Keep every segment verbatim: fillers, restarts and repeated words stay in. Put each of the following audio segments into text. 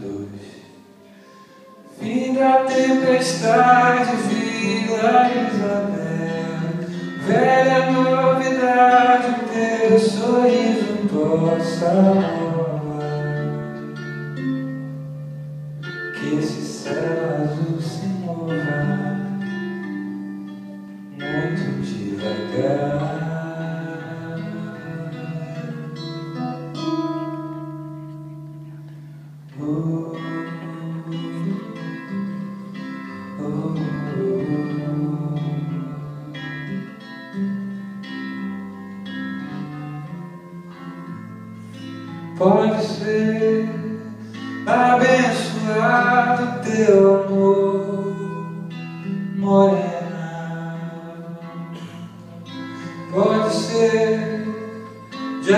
dois. Fim da tempestade, Vila Isabel, velha novidade, teu sorriso possa rolar. Que esse céu azul se mova muito devagar. Oh, oh, oh. Pode ser abençoado teu amor, morena. Pode ser de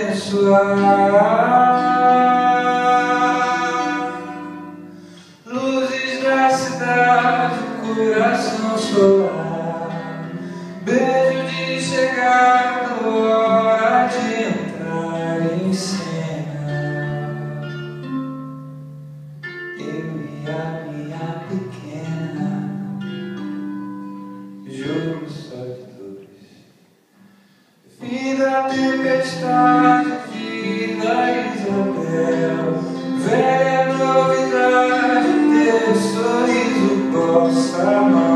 abençoar luzes da cidade, coração solar, beijo de chegada, hora de entrar em cena. Eu e a minha pequena, jogo só de dois. Fim da tempestade, Vila Isabel, velha novidade, teu sorriso possa amar.